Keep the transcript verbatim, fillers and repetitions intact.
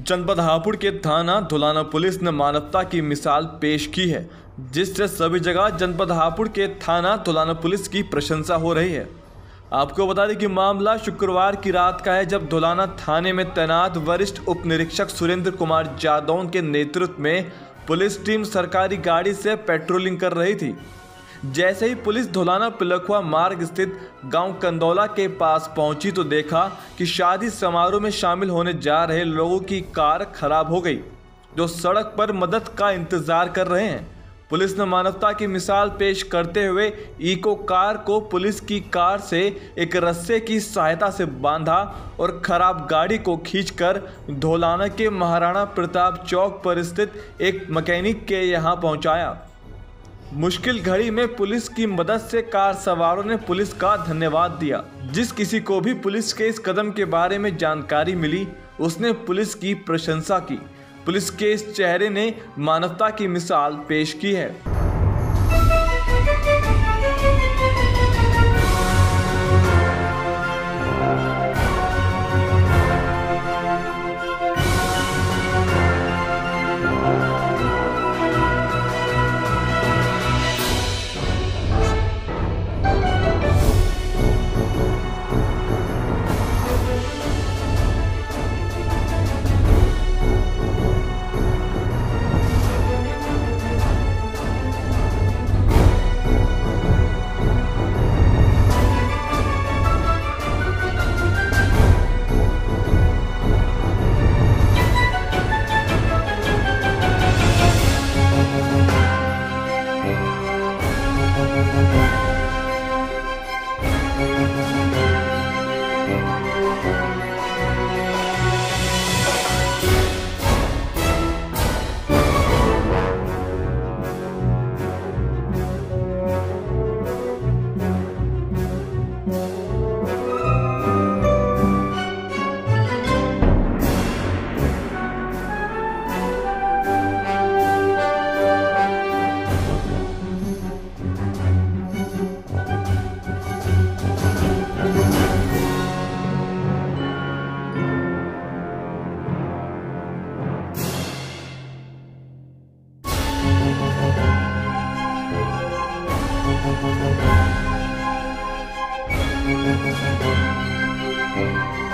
जनपद हापुड़ के थाना धुलाना पुलिस ने मानवता की मिसाल पेश की है, जिससे सभी जगह जनपद हापुड़ के थाना धुलाना पुलिस की प्रशंसा हो रही है। आपको बता दें कि मामला शुक्रवार की रात का है, जब धुलाना थाने में तैनात वरिष्ठ उप निरीक्षक सुरेंद्र कुमार जादौन के नेतृत्व में पुलिस टीम सरकारी गाड़ी से पेट्रोलिंग कर रही थी। जैसे ही पुलिस धुलाना पिलखुआ मार्ग स्थित गांव कंदौला के पास पहुंची तो देखा कि शादी समारोह में शामिल होने जा रहे लोगों की कार खराब हो गई, जो सड़क पर मदद का इंतजार कर रहे हैं। पुलिस ने मानवता की मिसाल पेश करते हुए इको कार को पुलिस की कार से एक रस्से की सहायता से बांधा और खराब गाड़ी को खींचकर धुलाना के महाराणा प्रताप चौक पर स्थित एक मैकेनिक के यहां पहुंचाया। मुश्किल घड़ी में पुलिस की मदद से कार सवारों ने पुलिस का धन्यवाद दिया। जिस किसी को भी पुलिस के इस कदम के बारे में जानकारी मिली, उसने पुलिस की प्रशंसा की। पुलिस के इस चेहरे ने मानवता की मिसाल पेश की है। Thank you.